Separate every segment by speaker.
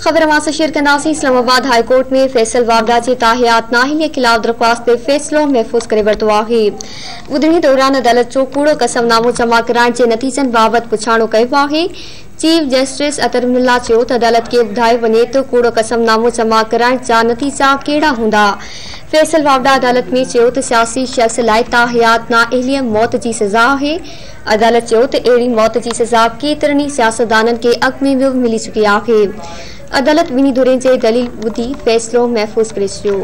Speaker 1: खबर मां से शेयर कंदासीं। इस्लामाबाद हाई कोर्ट में फैसल वावड़ा जी ताहियात नाहिल के खिलाफ दरख्वास्त ते फ़ैसिलो महफ़ूज़ करे वरितो आहे। ॿुधणी दौरान अदालत जो कूड़ो कसमनामो जमा कराइण जे नतीजनि बाबति पुछाणो कयो आहे। चीफ जस्टिस अतरमुल्ला चयो त अदालत खे ॿुधायो वञे त कूड़ो कसमनामो जमा कराइण जा नतीजा कहिड़ा हूंदा। फैसल वावड़ा अदालत में चयो त सियासी शख़्स लाइ ताहियात नाअहली मौत जी सज़ा आहे। अदालत चयो त अहिड़ी मौत जी सज़ा केतिरनि सियासतदाननि खे अॻु में बि मिली चुकी आहे। अदालत ॿिन्ही धुरनि जे दलील ॿुधी फ़ैसिलो महफ़ूज़ करे छॾियो।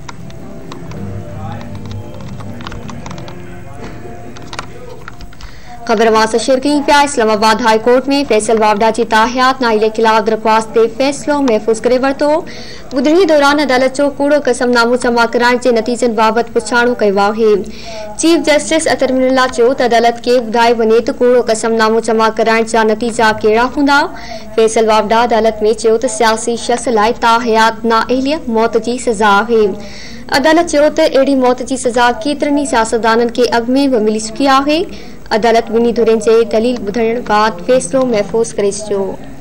Speaker 1: खबर वास शेयर कई पिया। इस्लामाबाद हाई कोर्ट में फैसल वावड़ा जी ताहियात नाहिल के खिलाफ दरख्वास्त ते फ़ैसिलो महफ़ूज़ करे वरितो। ॿुधणी दौरान अदालत जो कूड़ो कसमनामो जमा कराइण जे नतीजनि बाबति पुछाणो कयो आहे। चीफ जस्टिस अतरमुल्ला चयो त अदालत खे ॿुधायो वञे त कूड़ो कसमनामो जमा कराइण जा नतीजा कहिड़ा हूंदा। फैसल वावड़ा अदालत में चयो त सियासी शख़्स लाइ ताहियात नाअहली मौत जी सज़ा आहे। अदालत चयो त अहिड़ी मौत जी सज़ा केतिरनि सियासतदाननि खे अॻु में बि मिली चुकी आहे। अदालत ॿिन्ही धुरनि जे दलील ॿुधण बाद फ़ैसिलो महफ़ूज़ करे छॾियो।